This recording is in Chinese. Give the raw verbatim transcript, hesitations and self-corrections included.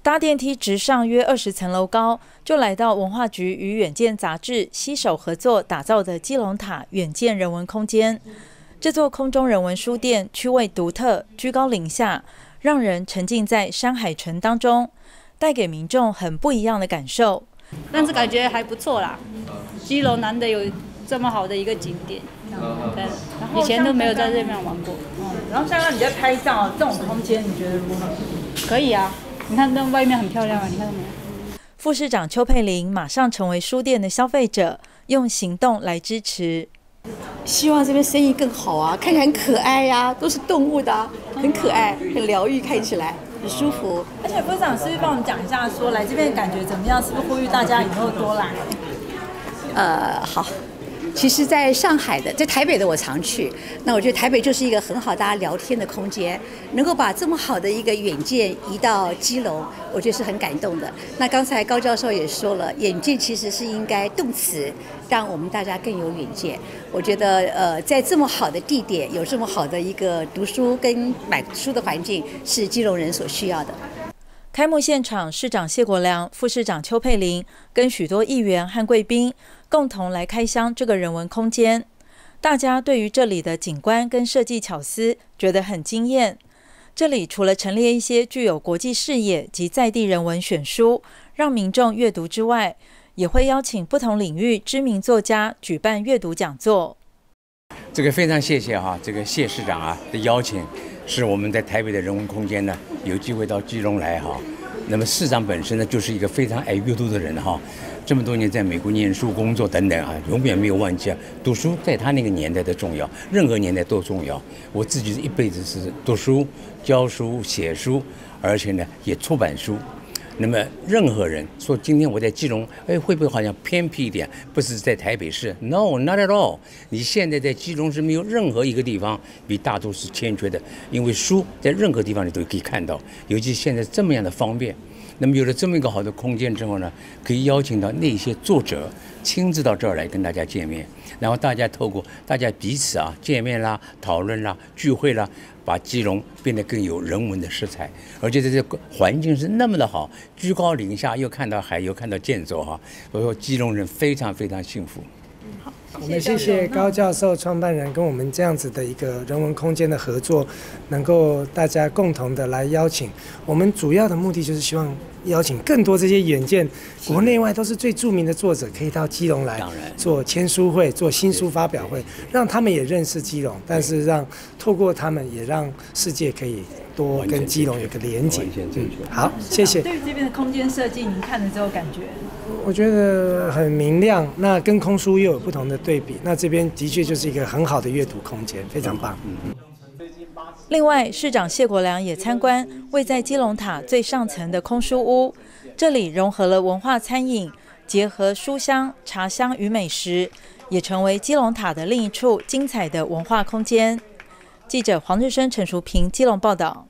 搭电梯直上约二十层楼高，就来到文化局与远见杂志携手合作打造的基隆塔远见人文空间。这座空中人文书店区位独特，居高临下，让人沉浸在山海城当中，带给民众很不一样的感受。 但是感觉还不错啦，基隆难得有这么好的一个景点，对，以前都没有在这边玩过。 嗯，然后像刚你在拍照，这种空间你觉得如何？ 可以啊，你看那外面很漂亮啊，你看到没有？ 副市长邱佩玲马上成为书店的消费者，用行动来支持。 希望这边生意更好啊，看起来很可爱呀、啊，都是动物的、啊，很可爱，很疗愈，看起来很舒服。 而且副市长是不是帮我们讲一下，说来这边的感觉怎么样？是不是呼吁大家以后多来？ 呃，好。其实，在上海的，在台北的我常去。那我觉得台北就是一个很好大家聊天的空间，能够把这么好的一个远见移到基隆，我觉得是很感动的。那刚才高教授也说了，远见其实是应该动词，让我们大家更有远见。我觉得，呃，在这么好的地点，有这么好的一个读书跟买书的环境，是基隆人所需要的。 开幕现场，市长谢国良、副市长邱佩玲跟许多议员和贵宾共同来开箱这个人文空间。大家对于这里的景观跟设计巧思觉得很惊艳。这里除了陈列一些具有国际视野及在地人文选书，让民众阅读之外，也会邀请不同领域知名作家举办阅读讲座。 这个非常谢谢哈、啊，这个谢市长啊的邀请。是我们在台北的人文空间呢，有机会到基隆来哈。那么市长本身呢，就是一个非常爱阅读的人哈。这么多年在美国念书、工作等等啊，永远没有忘记啊，读书在他那个年代的重要，任何年代都重要。我自己一辈子是读书、教书、写书，而且呢也出版书。那么任何人说今天我在基隆，哎，会不会好像偏僻一点？不是在台北市 ，No, not at all。你现在在基隆是没有任何一个地方比大都市欠缺的，因为书在任何地方你都可以看到，尤其现在这么样的方便。那么有了这么一个好的空间之后呢，可以邀请到那些作者亲自到这儿来跟大家见面，然后大家透过大家彼此啊见面啦、讨论啦、聚会啦，把基隆变得更有人文的色彩，而且这个环境是那么的好，居高临下，又看到海，又看到建筑哈，所以说基隆人非常非常幸福。 我们谢谢高教授创办人跟我们这样子的一个人文空间的合作，能够大家共同的来邀请。我们主要的目的就是希望邀请更多这些远见，国内外都是最著名的作者，可以到基隆来做签书会、做新书发表会，让他们也认识基隆，但是让透过他们也让世界可以多跟基隆有个连结。好，谢谢。 对于这边的空间设计，您看了之后感觉？ 我觉得很明亮，那跟空书又有不同的对比，那这边的确就是一个很好的阅读空间，非常棒。 另外，市长谢国良也参观位在基隆塔最上层的空书屋，这里融合了文化餐饮，结合书香、茶香与美食，也成为基隆塔的另一处精彩的文化空间。记者黄日升、陈淑平基隆报道。